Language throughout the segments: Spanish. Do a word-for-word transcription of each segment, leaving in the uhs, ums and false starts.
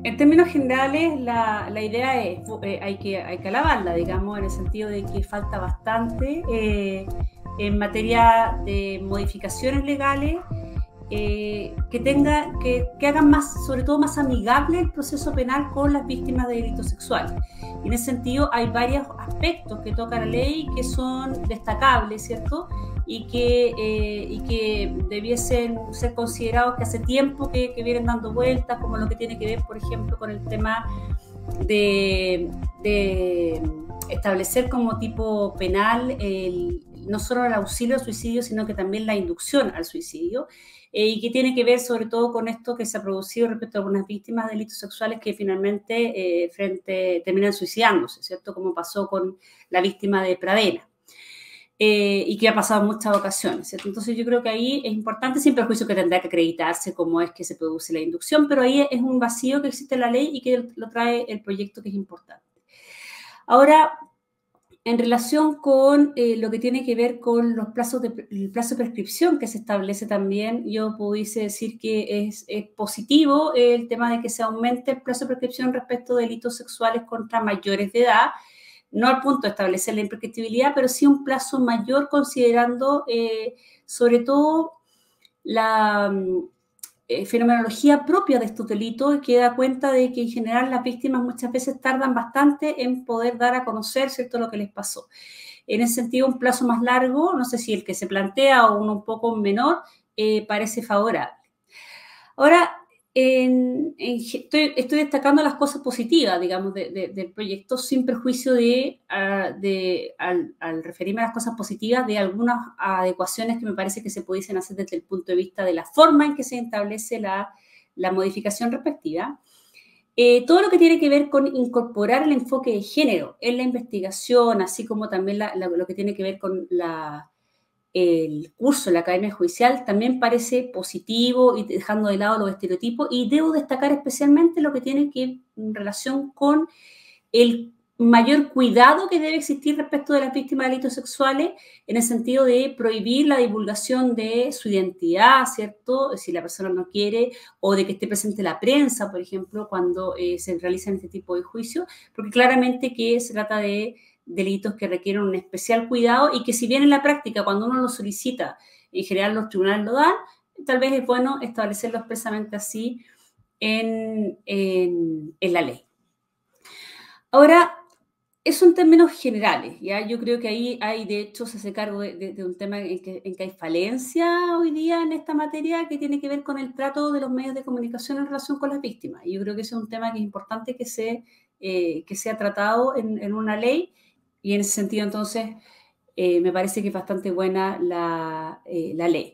En términos generales, la, la idea es, eh, hay, que, hay que alabarla, digamos, en el sentido de que falta bastante eh, en materia de modificaciones legales eh, que, tenga, que, que hagan más, sobre todo más amigable el proceso penal con las víctimas de delitos sexuales. Y en ese sentido hay varios aspectos que toca la ley que son destacables, ¿cierto? Y que, eh, y que debiesen ser considerados que hace tiempo que, que vienen dando vueltas, como lo que tiene que ver, por ejemplo, con el tema de, de establecer como tipo penal el, no solo el auxilio al suicidio, sino que también la inducción al suicidio, eh, y que tiene que ver sobre todo con esto que se ha producido respecto a algunas víctimas de delitos sexuales que finalmente eh, frente, terminan suicidándose, ¿cierto? Como pasó con la víctima de Pradena. Eh, y que ha pasado en muchas ocasiones, ¿cierto? Entonces yo creo que ahí es importante, sin perjuicio que tendrá que acreditarse cómo es que se produce la inducción, pero ahí es un vacío que existe en la ley y que lo trae el proyecto, que es importante. Ahora, en relación con eh, lo que tiene que ver con los plazos de, el plazo de prescripción que se establece también, yo pudiese decir que es, es positivo el tema de que se aumente el plazo de prescripción respecto de delitos sexuales contra mayores de edad, no al punto de establecer la imprescriptibilidad, pero sí un plazo mayor considerando eh, sobre todo la eh, fenomenología propia de estos delitos, que da cuenta de que en general las víctimas muchas veces tardan bastante en poder dar a conocer, ¿cierto?, lo que les pasó. En ese sentido, un plazo más largo, no sé si el que se plantea o uno un poco menor, eh, parece favorable. Ahora, En, en, estoy, estoy destacando las cosas positivas, digamos, de, de, del proyecto, sin perjuicio de, uh, de al, al referirme a las cosas positivas, de algunas adecuaciones que me parece que se pudiesen hacer desde el punto de vista de la forma en que se establece la, la modificación respectiva. Eh, todo lo que tiene que ver con incorporar el enfoque de género en la investigación, así como también la, la, lo que tiene que ver con la... el curso en la Academia Judicial también parece positivo y dejando de lado los estereotipos, y debo destacar especialmente lo que tiene que ver en relación con el mayor cuidado que debe existir respecto de las víctimas de delitos sexuales, en el sentido de prohibir la divulgación de su identidad, ¿cierto?, si la persona no quiere, o de que esté presente la prensa, por ejemplo, cuando eh, se realizan este tipo de juicios, porque claramente que se trata de delitos que requieren un especial cuidado y que, si bien en la práctica, cuando uno lo solicita, en general los tribunales lo dan, tal vez es bueno establecerlo expresamente así en, en, en la ley. Ahora, eso en términos generales, ¿ya? Yo creo que ahí hay, de hecho, se hace cargo de, de, de un tema en que, en que hay falencia hoy día en esta materia, que tiene que ver con el trato de los medios de comunicación en relación con las víctimas. Y yo creo que ese es un tema que es importante que, se, eh, que sea tratado en, en una ley, y en ese sentido, entonces, eh, me parece que es bastante buena la, eh, la ley.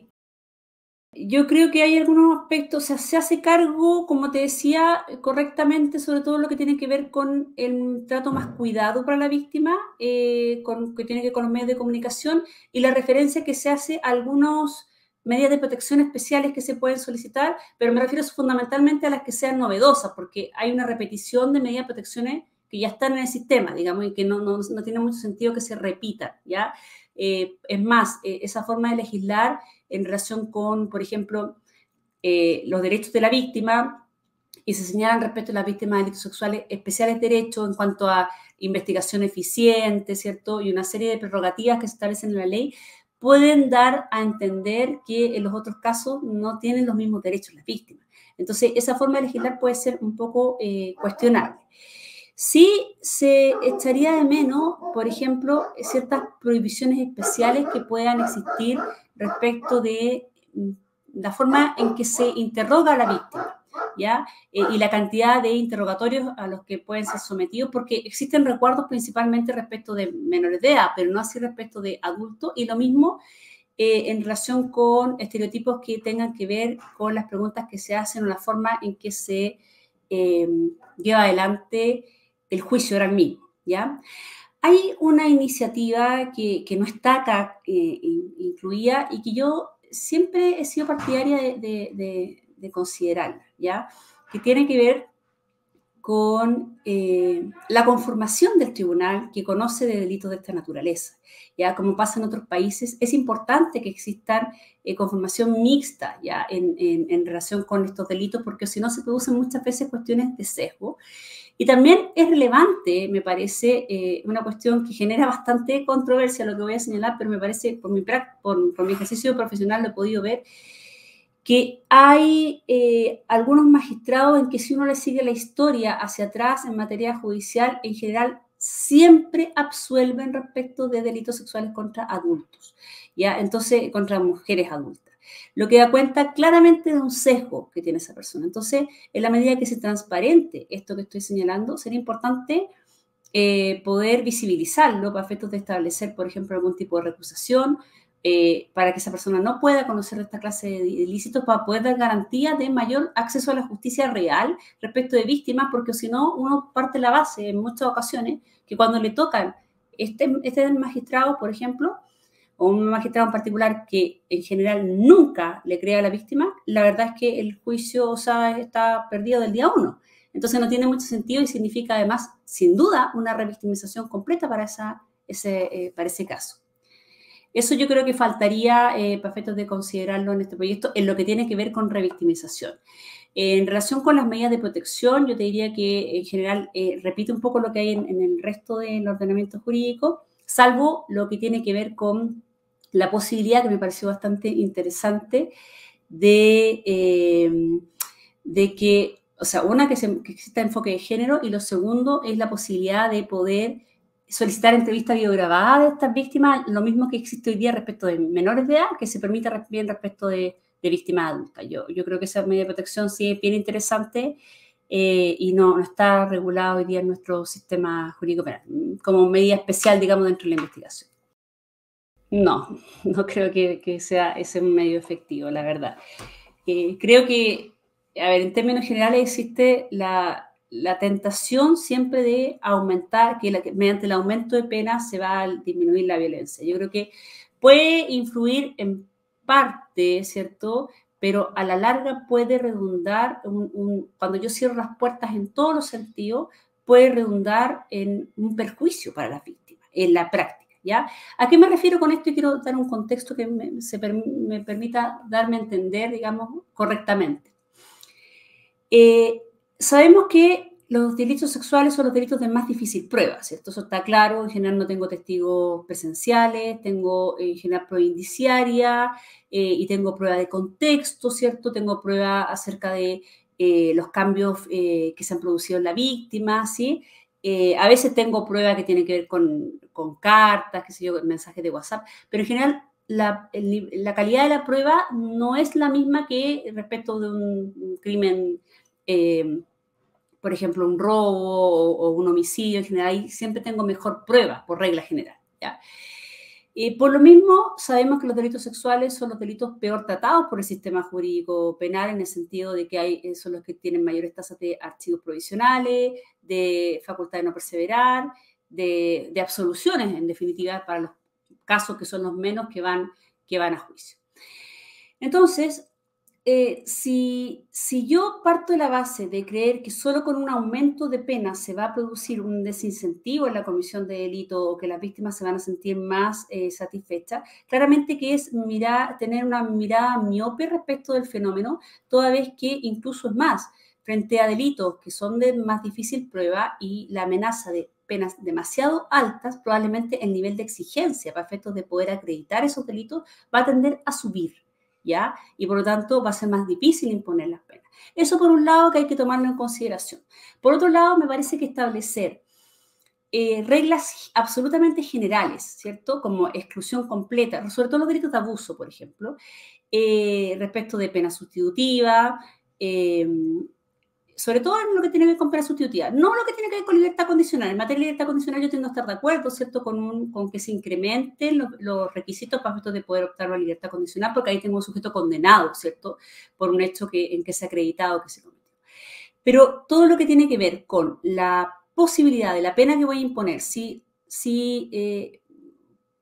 Yo creo que hay algunos aspectos, o sea, se hace cargo, como te decía, correctamente, sobre todo lo que tiene que ver con el trato más cuidado para la víctima, eh, con, que tiene que ver con los medios de comunicación, y la referencia que se hace a algunas medidas de protección especiales que se pueden solicitar, pero me refiero fundamentalmente a las que sean novedosas, porque hay una repetición de medidas de protecciones que ya están en el sistema, digamos, y que no, no, no tiene mucho sentido que se repitan, ¿ya? Eh, es más, eh, esa forma de legislar en relación con, por ejemplo, eh, los derechos de la víctima, y se señalan respecto a las víctimas de delitos sexuales especiales derechos en cuanto a investigación eficiente, ¿cierto?, y una serie de prerrogativas que se establecen en la ley, pueden dar a entender que en los otros casos no tienen los mismos derechos las víctimas. Entonces, esa forma de legislar puede ser un poco eh, cuestionable. Sí se echaría de menos, por ejemplo, ciertas prohibiciones especiales que puedan existir respecto de la forma en que se interroga a la víctima, ¿ya? Eh, y la cantidad de interrogatorios a los que pueden ser sometidos, porque existen recuerdos principalmente respecto de menores de edad, pero no así respecto de adultos, y lo mismo eh, en relación con estereotipos que tengan que ver con las preguntas que se hacen o la forma en que se eh, lleva adelante el juicio oral mismo, ¿ya? Hay una iniciativa que, que no está acá eh, incluida y que yo siempre he sido partidaria de, de, de, de considerarla, ¿ya? Que tiene que ver con eh, la conformación del tribunal que conoce de delitos de esta naturaleza. Ya como pasa en otros países, es importante que exista eh, conformación mixta ya en, en, en relación con estos delitos, porque si no se producen muchas veces cuestiones de sesgo. Y también es relevante, me parece, eh, una cuestión que genera bastante controversia, lo que voy a señalar, pero me parece, por mi, por, por mi ejercicio profesional lo he podido ver, que hay eh, algunos magistrados en que si uno le sigue la historia hacia atrás en materia judicial, en general siempre absuelven respecto de delitos sexuales contra adultos, ¿ya? Entonces, contra mujeres adultas. Lo que da cuenta claramente de un sesgo que tiene esa persona. Entonces, en la medida que se transparente esto que estoy señalando, sería importante eh, poder visibilizarlo para efectos de establecer, por ejemplo, algún tipo de recusación, Eh, para que esa persona no pueda conocer esta clase de ilícitos, para poder dar garantía de mayor acceso a la justicia real respecto de víctimas, porque si no, uno parte la base en muchas ocasiones que cuando le tocan este, este magistrado, por ejemplo, o un magistrado en particular que en general nunca le crea a la víctima, la verdad es que el juicio, o sea, está perdido del día uno. Entonces no tiene mucho sentido y significa además, sin duda, una revictimización completa para, esa, ese, eh, para ese caso. Eso yo creo que faltaría, eh, para efectos de considerarlo en este proyecto, en lo que tiene que ver con revictimización. Eh, en relación con las medidas de protección, yo te diría que en general eh, repite un poco lo que hay en, en el resto del ordenamiento jurídico, salvo lo que tiene que ver con la posibilidad, que me pareció bastante interesante, de, eh, de que, o sea, una, que, se, que exista enfoque de género, y lo segundo es la posibilidad de poder solicitar entrevista videograbada de estas víctimas, lo mismo que existe hoy día respecto de menores de edad, que se permite bien respecto de, de víctimas adultas. Yo, yo creo que esa medida de protección sí es bien interesante eh, y no, no está regulada hoy día en nuestro sistema jurídico penal, como medida especial, digamos, dentro de la investigación. No, no creo que, que sea ese un medio efectivo, la verdad. Eh, creo que, a ver, en términos generales existe la... la tentación siempre de aumentar, que, la, que mediante el aumento de penas se va a disminuir la violencia. Yo creo que puede influir en parte, ¿cierto? Pero a la larga puede redundar, un, un, cuando yo cierro las puertas en todos los sentidos, puede redundar en un perjuicio para las víctimas, en la práctica, ¿ya? ¿A qué me refiero con esto? Y quiero dar un contexto que me, se, me permita darme a entender, digamos, correctamente. Eh, Sabemos que los delitos sexuales son los delitos de más difícil prueba, ¿cierto? Eso está claro. En general no tengo testigos presenciales, tengo en general prueba indiciaria eh, y tengo prueba de contexto, ¿cierto? Tengo prueba acerca de eh, los cambios eh, que se han producido en la víctima, ¿sí? Eh, a veces tengo prueba que tiene que ver con, con cartas, qué sé yo, mensajes de WhatsApp, pero en general la, el, la calidad de la prueba no es la misma que respecto de un, un crimen Eh, por ejemplo, un robo o, o un homicidio, en general, ahí siempre tengo mejor prueba, por regla general, ¿ya? Y por lo mismo, sabemos que los delitos sexuales son los delitos peor tratados por el sistema jurídico penal, en el sentido de que hay, son los que tienen mayores tasas de archivos provisionales, de facultad de no perseverar, de, de absoluciones, en definitiva, para los casos que son los menos que van, que van a juicio. Entonces, Eh, si, si yo parto de la base de creer que solo con un aumento de pena se va a producir un desincentivo en la comisión de delito o que las víctimas se van a sentir más eh, satisfechas, claramente que es mirar, tener una mirada miope respecto del fenómeno, toda vez que incluso es más, frente a delitos que son de más difícil prueba y la amenaza de penas demasiado altas, probablemente el nivel de exigencia para efectos de poder acreditar esos delitos va a tender a subir, ¿ya? Y por lo tanto va a ser más difícil imponer las penas. Eso por un lado que hay que tomarlo en consideración. Por otro lado, me parece que establecer eh, reglas absolutamente generales, ¿cierto? Como exclusión completa, sobre todo los delitos de abuso, por ejemplo, eh, respecto de pena sustitutiva, eh, sobre todo en lo que tiene que ver con pena sustitutiva, no lo que tiene que ver con libertad condicional. En materia de libertad condicional yo tiendo a estar de acuerdo, ¿cierto?, con, un, con que se incrementen los, los requisitos para efectos de poder optar a la libertad condicional, porque ahí tengo un sujeto condenado, ¿cierto?, por un hecho que, en que se ha acreditado que se cometió. Pero todo lo que tiene que ver con la posibilidad de la pena que voy a imponer, si, si eh,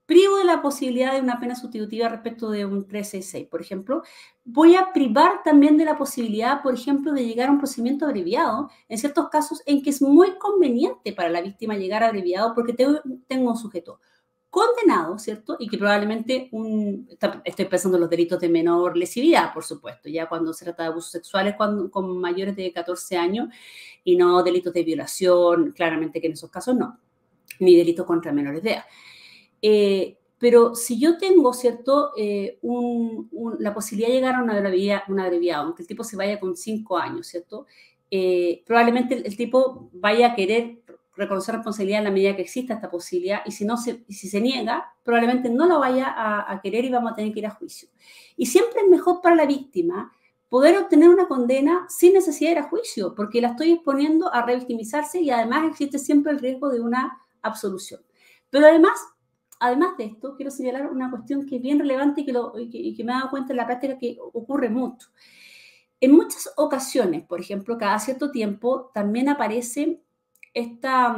privo de la posibilidad de una pena sustitutiva respecto de un trescientos sesenta y seis, por ejemplo, voy a privar también de la posibilidad, por ejemplo, de llegar a un procedimiento abreviado en ciertos casos en que es muy conveniente para la víctima llegar a abreviado porque tengo, tengo un sujeto condenado, ¿cierto? Y que probablemente, un, estoy pensando en los delitos de menor lesividad, por supuesto, ya cuando se trata de abusos sexuales cuando, con mayores de catorce años y no delitos de violación, claramente que en esos casos no, ni delitos contra menores de edad. Eh, pero si yo tengo, ¿cierto?, eh, un, un, la posibilidad de llegar a una abreviado, una abreviado, aunque el tipo se vaya con cinco años, ¿cierto?, eh, probablemente el, el tipo vaya a querer reconocer responsabilidad en la medida que exista esta posibilidad, y si, no se, si se niega, probablemente no lo vaya a, a querer y vamos a tener que ir a juicio. Y siempre es mejor para la víctima poder obtener una condena sin necesidad de ir a juicio, porque la estoy exponiendo a revictimizarse y además existe siempre el riesgo de una absolución. Pero además, además de esto, quiero señalar una cuestión que es bien relevante y que, lo, y que, y que me he dado cuenta en la práctica que ocurre mucho. En muchas ocasiones, por ejemplo, cada cierto tiempo, también aparece esta,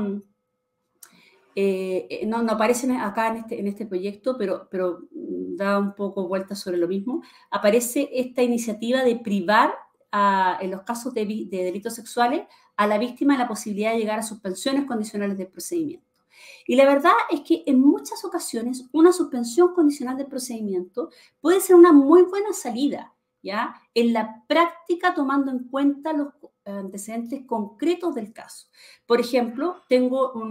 eh, no, no aparecen acá en este, en este proyecto, pero, pero da un poco vuelta sobre lo mismo, aparece esta iniciativa de privar a, en los casos de, de delitos sexuales a la víctima de la posibilidad de llegar a suspensiones condicionales del procedimiento. Y la verdad es que en muchas ocasiones una suspensión condicional del procedimiento puede ser una muy buena salida, ¿ya? En la práctica, tomando en cuenta los antecedentes concretos del caso. Por ejemplo, tengo un,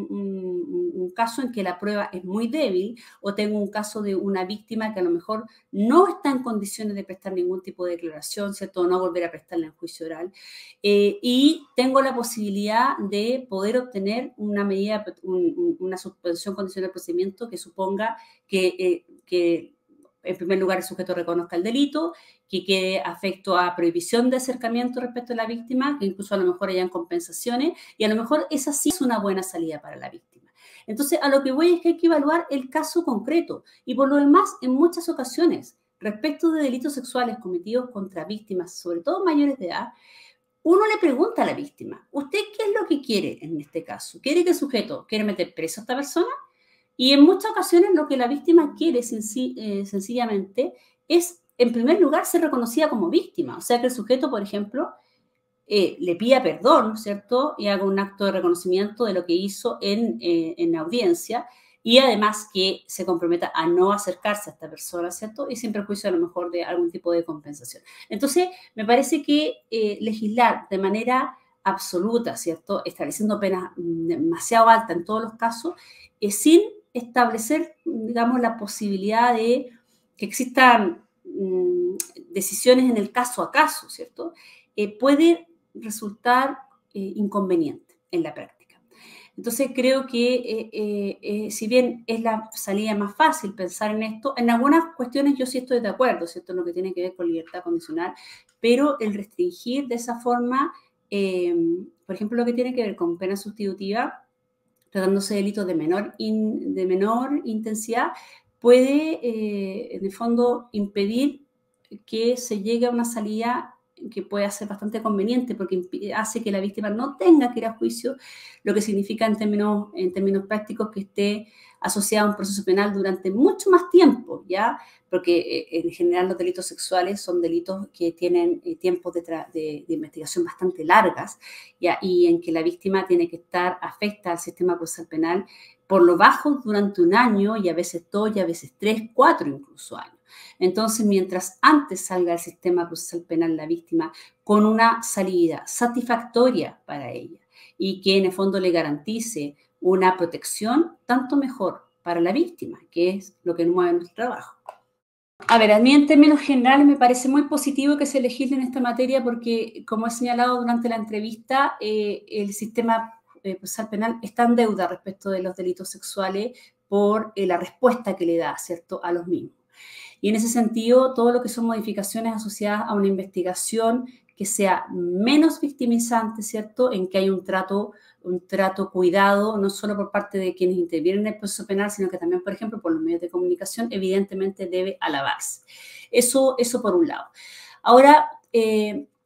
un, un caso en que la prueba es muy débil, o tengo un caso de una víctima que a lo mejor no está en condiciones de prestar ningún tipo de declaración, ¿cierto? O no volver a prestarla en juicio oral, eh, y tengo la posibilidad de poder obtener una medida, un, una suspensión condicional del procedimiento que suponga que, eh, que en primer lugar el sujeto reconozca el delito, que quede afecto a prohibición de acercamiento respecto a la víctima, que incluso a lo mejor hayan compensaciones, y a lo mejor esa sí es una buena salida para la víctima. Entonces, a lo que voy es que hay que evaluar el caso concreto, y por lo demás, en muchas ocasiones, respecto de delitos sexuales cometidos contra víctimas, sobre todo mayores de edad, uno le pregunta a la víctima, ¿usted qué es lo que quiere en este caso? ¿Quiere que el sujeto quiere meter preso a esta persona? Y en muchas ocasiones lo que la víctima quiere senc eh, sencillamente es, en primer lugar, ser reconocida como víctima. O sea, que el sujeto, por ejemplo, eh, le pida perdón, ¿cierto? Y haga un acto de reconocimiento de lo que hizo en, eh, en la audiencia, y además que se comprometa a no acercarse a esta persona, ¿cierto? Y sin perjuicio a lo mejor de algún tipo de compensación. Entonces, me parece que eh, legislar de manera absoluta, ¿cierto? Estableciendo penas demasiado altas en todos los casos, eh, sin establecer, digamos, la posibilidad de que existan mmm, decisiones en el caso a caso, ¿cierto? Eh, puede resultar eh, inconveniente en la práctica. Entonces, creo que eh, eh, eh, si bien es la salida más fácil pensar en esto, en algunas cuestiones yo sí estoy de acuerdo, ¿cierto? En lo que tiene que ver con libertad condicional, pero el restringir de esa forma, eh, por ejemplo, lo que tiene que ver con pena sustitutiva, tratándose de delitos de menor, in, de menor intensidad, puede, eh, en el fondo, impedir que se llegue a una salida que pueda ser bastante conveniente, porque hace que la víctima no tenga que ir a juicio, lo que significa en términos, en términos prácticos que esté asociado a un proceso penal durante mucho más tiempo, ¿ya? Porque eh, en general los delitos sexuales son delitos que tienen eh, tiempos de, de, de investigación bastante largas, ¿ya? Y en que la víctima tiene que estar afecta al sistema procesal penal por lo bajo durante un año, y a veces dos, y a veces tres, cuatro incluso años. Entonces, mientras antes salga del sistema procesal penal la víctima con una salida satisfactoria para ella y que en el fondo le garantice una protección, tanto mejor para la víctima, que es lo que mueve nuestro trabajo. A ver, a mí en términos generales me parece muy positivo que se legisle en esta materia porque, como he señalado durante la entrevista, eh, el sistema eh, procesal penal está en deuda respecto de los delitos sexuales por eh, la respuesta que le da, ¿cierto?, a los mismos. Y en ese sentido, todo lo que son modificaciones asociadas a una investigación que sea menos victimizante, ¿cierto?, en que hay un trato, un trato cuidado, no solo por parte de quienes intervienen en el proceso penal, sino que también, por ejemplo, por los medios de comunicación, evidentemente debe alabarse. Eso, eso por un lado. Ahora, eh,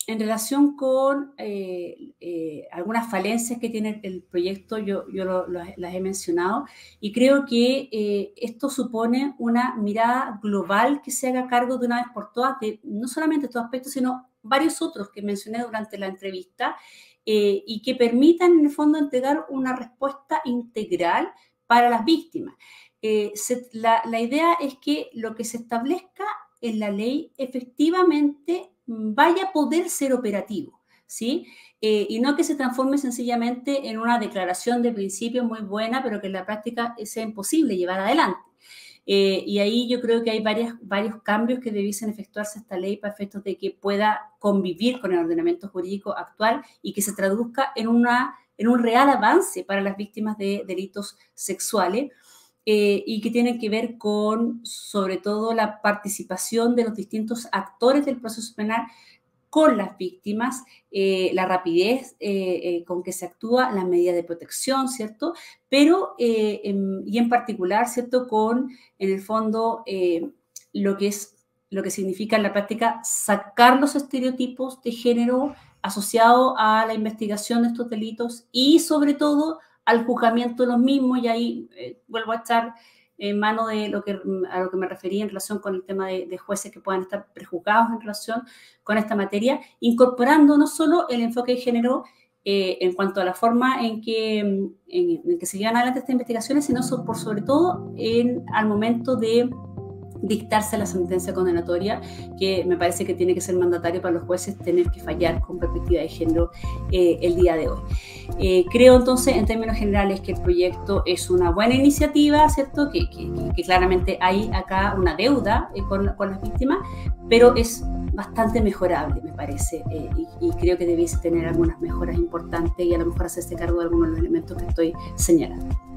en relación con eh, eh, algunas falencias que tiene el proyecto, yo, yo lo, lo, las he mencionado, y creo que eh, esto supone una mirada global que se haga cargo de una vez por todas de no solamente estos aspectos, sino varios otros que mencioné durante la entrevista, eh, y que permitan en el fondo entregar una respuesta integral para las víctimas. Eh, se, la, la idea es que lo que se establezca en la ley efectivamente vaya a poder ser operativo, ¿sí? Eh, y no que se transforme sencillamente en una declaración de principios muy buena, pero que en la práctica sea imposible llevar adelante. Eh, y ahí yo creo que hay varias, varios cambios que debiesen efectuarse esta ley para efectos de que pueda convivir con el ordenamiento jurídico actual y que se traduzca en, una, en un real avance para las víctimas de delitos sexuales. Eh, y que tienen que ver con, sobre todo, la participación de los distintos actores del proceso penal con las víctimas, eh, la rapidez eh, eh, con que se actúa, las medidas de protección, ¿cierto? Pero, eh, en, y en particular, ¿cierto? Con, en el fondo, eh, lo que es, lo que significa en la práctica sacar los estereotipos de género asociados a la investigación de estos delitos y, sobre todo, al juzgamiento de los mismos, y ahí eh, vuelvo a estar en mano de lo que, a lo que me refería en relación con el tema de, de jueces que puedan estar prejuzgados en relación con esta materia, incorporando no solo el enfoque de género eh, en cuanto a la forma en que, en, en que se llevan adelante estas investigaciones, sino so, por sobre todo en, al momento de dictarse la sentencia condenatoria, que me parece que tiene que ser mandatario para los jueces tener que fallar con perspectiva de género eh, el día de hoy. Eh, creo entonces, en términos generales, que el proyecto es una buena iniciativa, ¿cierto? Que, que, que claramente hay acá una deuda eh, con, con las víctimas, pero es bastante mejorable, me parece, eh, y, y creo que debiese tener algunas mejoras importantes y a lo mejor hacerse cargo de algunos de los elementos que estoy señalando.